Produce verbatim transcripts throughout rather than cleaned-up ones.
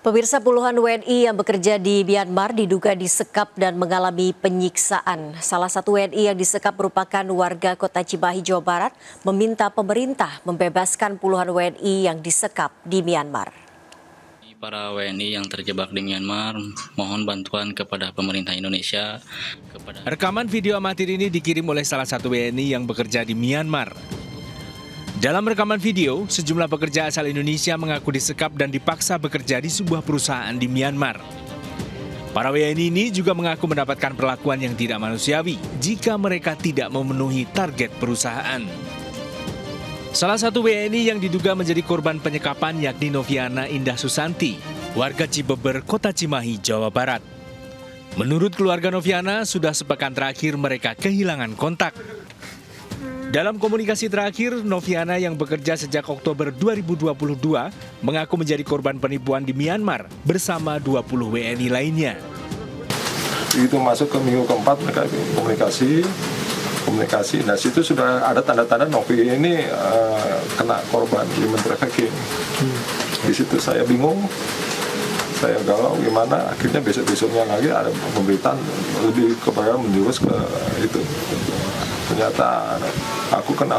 Pemirsa, puluhan W N I yang bekerja di Myanmar diduga disekap dan mengalami penyiksaan. Salah satu W N I yang disekap merupakan warga Kota Cimahi, Jawa Barat, meminta pemerintah membebaskan puluhan W N I yang disekap di Myanmar. Para W N I yang terjebak di Myanmar mohon bantuan kepada pemerintah Indonesia. Kepada... Rekaman video amatir ini dikirim oleh salah satu W N I yang bekerja di Myanmar. Dalam rekaman video, sejumlah pekerja asal Indonesia mengaku disekap dan dipaksa bekerja di sebuah perusahaan di Myanmar. Para W N I ini juga mengaku mendapatkan perlakuan yang tidak manusiawi jika mereka tidak memenuhi target perusahaan. Salah satu W N I yang diduga menjadi korban penyekapan yakni Noviana Indah Susanti, warga Cibeber, Kota Cimahi, Jawa Barat. Menurut keluarga Noviana, sudah sepekan terakhir mereka kehilangan kontak. Dalam komunikasi terakhir, Noviana yang bekerja sejak Oktober dua ribu dua puluh dua mengaku menjadi korban penipuan di Myanmar bersama dua puluh W N I lainnya. Itu masuk ke minggu keempat mereka komunikasi, komunikasi. Nah, situ sudah ada tanda-tanda Novi ini uh, kena korban human trafficking. Hmm. Di situ saya bingung, saya galau gimana. Akhirnya besok-besoknya lagi ada pemberitaan lebih kepada menjurus ke itu. Ternyata aku kena.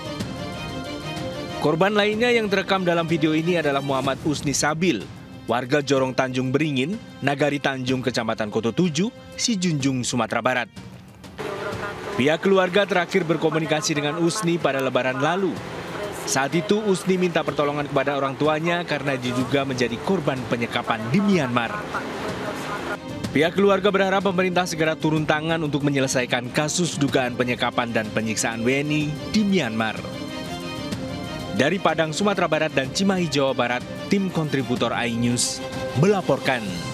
Korban lainnya yang terekam dalam video ini adalah Muhammad Usni Sabil, warga Jorong Tanjung Beringin, Nagari Tanjung, Kecamatan Koto tujuh, Sijunjung, Sumatera Barat. Pihak keluarga terakhir berkomunikasi dengan Usni pada Lebaran lalu. Saat itu Usni minta pertolongan kepada orang tuanya karena diduga menjadi korban penyekapan di Myanmar. Pihak keluarga berharap pemerintah segera turun tangan untuk menyelesaikan kasus dugaan penyekapan dan penyiksaan W N I di Myanmar. Dari Padang, Sumatera Barat dan Cimahi, Jawa Barat, tim kontributor iNews melaporkan.